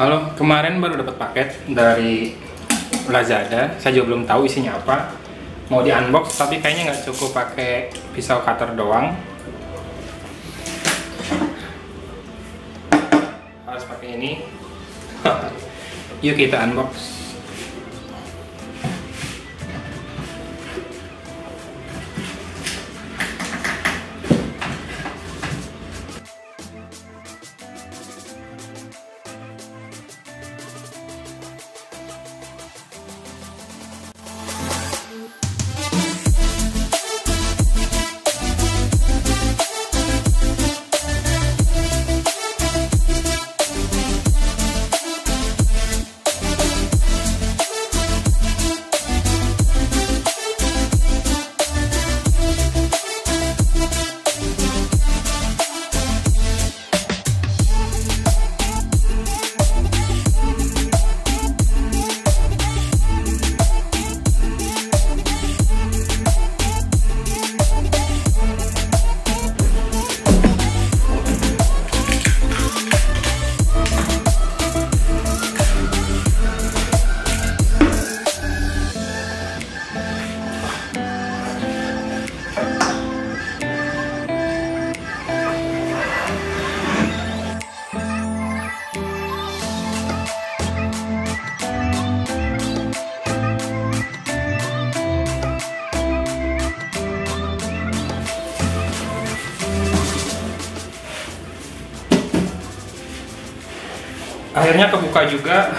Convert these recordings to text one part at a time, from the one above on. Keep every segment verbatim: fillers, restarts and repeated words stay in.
Halo, kemarin baru dapat paket dari Lazada. Saya juga belum tahu isinya apa. Mau di unbox, tapi kayaknya nggak cukup pakai pisau cutter doang. Harus pakai ini. Yuk kita unbox. Akhirnya kebuka juga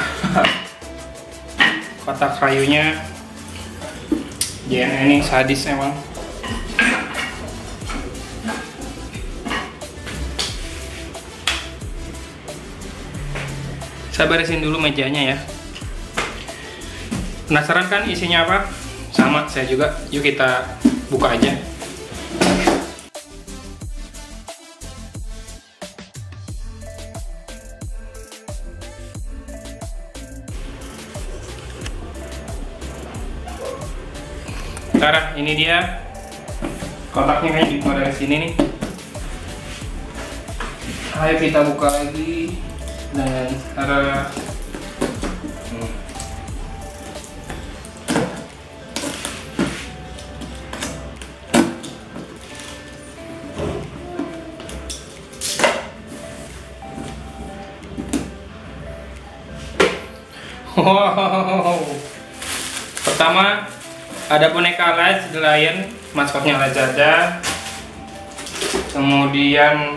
kotak kayunya. J N E ini sadis emang. Saya beresin dulu mejanya ya. Penasaran kan isinya apa? Sama saya juga. Yuk kita buka aja. Sekarang ini dia kotaknya, kayaknya dibuka dari sini nih. Ayo kita buka lagi dan ada hmm. Wow. Pertama ada boneka Laz the Lion, maskotnya Lazada. Kemudian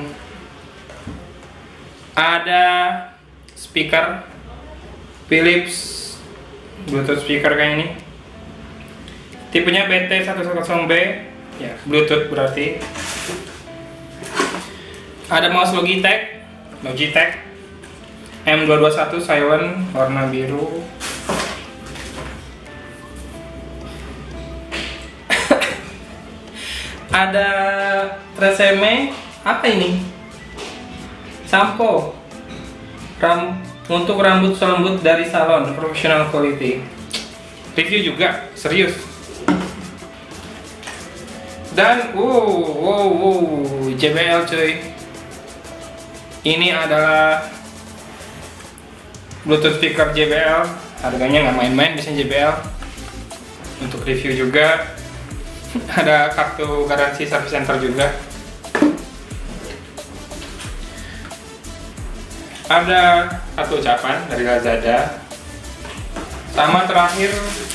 ada speaker Philips Bluetooth speaker kayak ini. Tipenya B T seratus B, ya Bluetooth berarti. Ada mouse Logitech, Logitech M dua dua satu silent warna biru. Ada Tresemme, apa ini? Sampo Ram untuk rambut selembut dari salon, professional quality. Review juga, serius. Dan wow, wow, wow, J B L cuy. Ini adalah Bluetooth speaker J B L. Harganya nggak main-main, biasanya J B L. Untuk review juga. Ada kartu garansi service center juga. Ada satu ucapan dari Lazada. Sama terakhir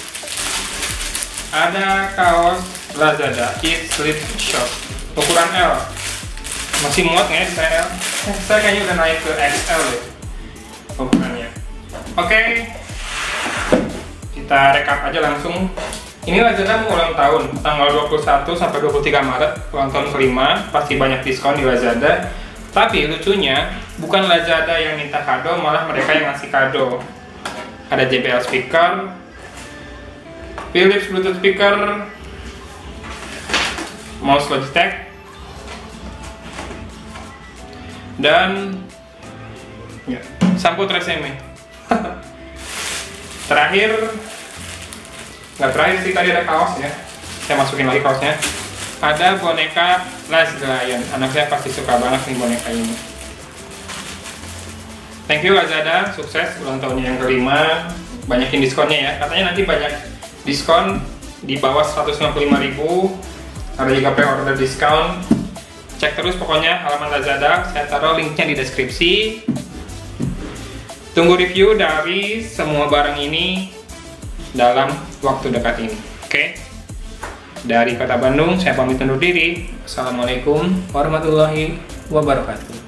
ada kaos Lazada Kids Sleep Shop ukuran L. Masih muat nggak ya di saya L? Eh, saya kayaknya udah naik ke X L deh ukurannya. Oke, kita rekap aja langsung. Ini Lazada mau ulang tahun, tanggal dua puluh satu sampai dua puluh tiga Maret, ulang tahun kelima, pasti banyak diskon di Lazada. Tapi lucunya, bukan Lazada yang minta kado, malah mereka yang ngasih kado. Ada J B L speaker, Philips Bluetooth speaker, mouse Logitech, dan ya, sampo Tresemme. Terakhir, nggak terakhir sih, tadi ada kaos ya. Saya masukin lagi kaosnya. Ada boneka Laz the Lion. Anak saya pasti suka banget nih boneka ini. Thank you Lazada, sukses ulang tahunnya yang kelima. Banyakin diskonnya ya, katanya nanti banyak diskon di bawah seratus lima puluh lima ribu. Ada juga pre-order diskon. Cek terus pokoknya halaman Lazada, saya taruh linknya di deskripsi. Tunggu review dari semua barang ini dalam waktu dekat ini. Oke? Dari Kota Bandung, saya pamit undur diri. Assalamualaikum warahmatullahi wabarakatuh.